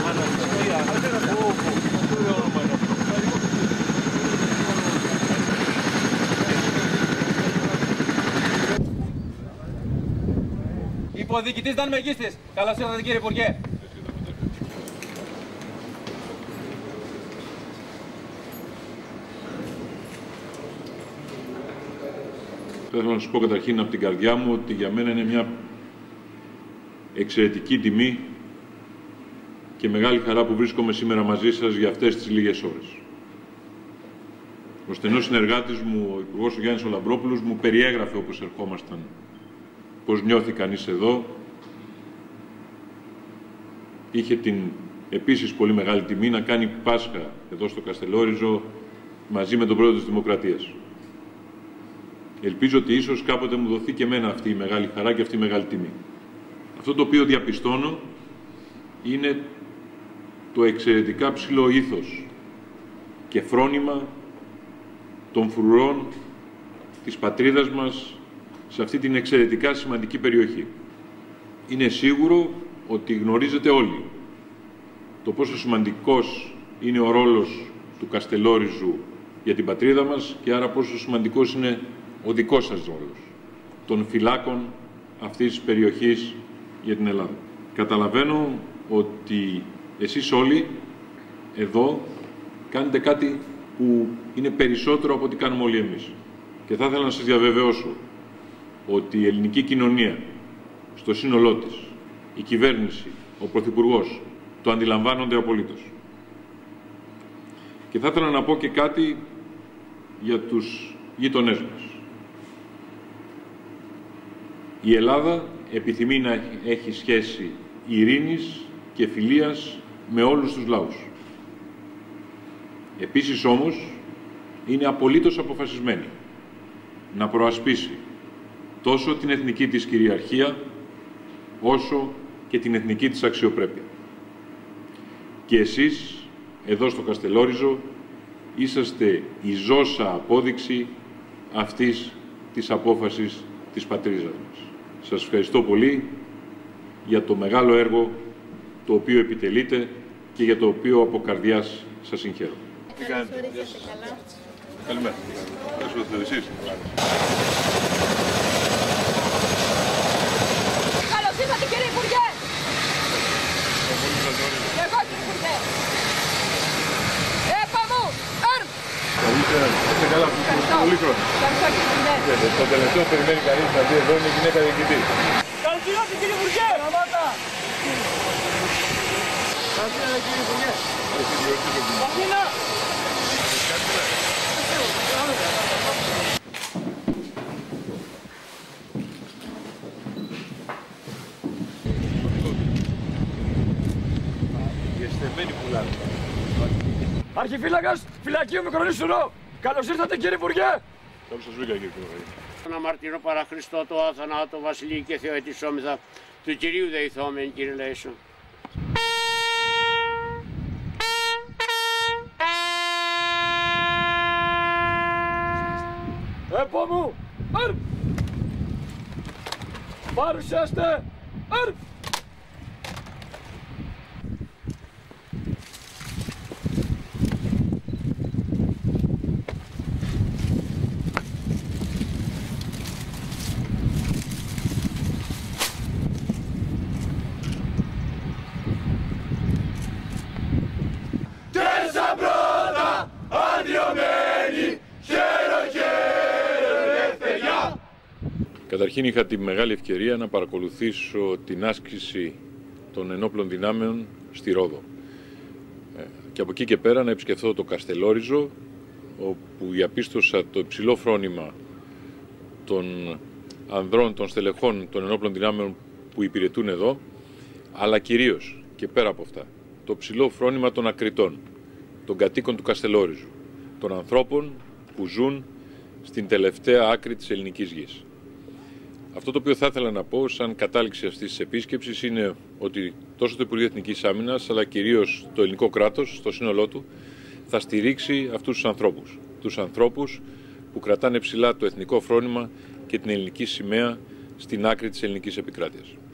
Υποδιοικητής Δαν Μεγίστης. Καλώς ήρθατε κύριε Υπουργέ. Θέλω να σας πω καταρχήν από την καρδιά μου ότι για μένα είναι μια εξαιρετική τιμή και μεγάλη χαρά που βρίσκομαι σήμερα μαζί σας για αυτές τις λίγες ώρες. Ο στενός συνεργάτης μου, ο Υπουργός ο Γιάννης Λαμπρόπουλος, μου περιέγραφε όπως ερχόμασταν πώς νιώθει κανείς εδώ. Είχε την επίσης πολύ μεγάλη τιμή να κάνει Πάσχα εδώ στο Καστελόριζο μαζί με τον Πρόεδρο της Δημοκρατίας. Ελπίζω ότι ίσως κάποτε μου δοθεί και εμένα αυτή η μεγάλη χαρά και αυτή η μεγάλη τιμή. Αυτό το οποίο διαπιστώνω είναι το εξαιρετικά ψηλό ήθος και φρόνημα των φρουρών της πατρίδας μας σε αυτή την εξαιρετικά σημαντική περιοχή. Είναι σίγουρο ότι γνωρίζετε όλοι το πόσο σημαντικός είναι ο ρόλος του Καστελόριζου για την πατρίδα μας και άρα πόσο σημαντικός είναι ο δικός σας ρόλος, των φυλάκων αυτής της περιοχής για την Ελλάδα. Καταλαβαίνω ότι εσείς όλοι εδώ κάνετε κάτι που είναι περισσότερο από ό,τι κάνουμε όλοι εμείς. Και θα ήθελα να σας διαβεβαιώσω ότι η ελληνική κοινωνία στο σύνολό της, η κυβέρνηση, ο Πρωθυπουργός, το αντιλαμβάνονται απολύτως. Και θα ήθελα να πω και κάτι για τους γείτονές μας. Η Ελλάδα επιθυμεί να έχει σχέση ειρήνης και φιλίας με όλους τους λαούς. Επίσης όμως είναι απολύτως αποφασισμένη να προασπίσει τόσο την εθνική της κυριαρχία όσο και την εθνική της αξιοπρέπεια. Και εσείς εδώ στο Καστελόριζο είσαστε η ζώσα απόδειξη αυτής της απόφασης της πατρίδας μας. Σας ευχαριστώ πολύ για το μεγάλο έργο το οποίο επιτελείτε και για το οποίο από καρδιάς σας συγχαίρω. Τι κάνετε? Καλημέρα. Ευχαριστώ εσείς. Καλώς ήρθατε κύριε Υπουργέ. Εγώ κύριε Υπουργέ. Πάμε! Καλύτερα, είστε καλά που είστε πολύ χρόνο. Ευχαριστώ κύριε Υπουργέ. Το τελευταίο περιμένει κανείς να δει εδώ είναι η γυναίκα διοικητή. Καλώς ήρθατε κύριε Υπουργέ. Γραμμάτα. Καλώς ήρθατε κύριε Υπουργέ. Βαθύνα. Αρχιφύλακας φυλακίου Μικρονήσου. Καλώς ήρθατε κύριε Υπουργέ. Καλώς σας βρήκα κύριε Υπουργέ. Τον αμαρτυρό παραχριστό, το αθανάτο, βασιλεί και θεοετησόμηθα, του Κυρίου δεηθόμεν, κύριε Λέησο. Επόμου. Παρουσιάστε. Καταρχήν είχα τη μεγάλη ευκαιρία να παρακολουθήσω την άσκηση των ενόπλων δυνάμεων στη Ρόδο. Και από εκεί και πέρα να επισκεφθώ το Καστελόριζο, όπου διαπίστωσα το υψηλό φρόνημα των ανδρών, των στελεχών των ενόπλων δυνάμεων που υπηρετούν εδώ, αλλά κυρίως και πέρα από αυτά, το ψηλό φρόνημα των ακριτών, των κατοίκων του Καστελόριζου, των ανθρώπων που ζουν στην τελευταία άκρη της ελληνικής γης. Αυτό το οποίο θα ήθελα να πω σαν κατάληξη αυτής της επίσκεψης είναι ότι τόσο το Υπουργείο Εθνικής Άμυνας αλλά κυρίως το ελληνικό κράτος στο σύνολό του θα στηρίξει αυτούς τους ανθρώπους. Τους ανθρώπους που κρατάνε ψηλά το εθνικό φρόνημα και την ελληνική σημαία στην άκρη της ελληνικής επικράτειας.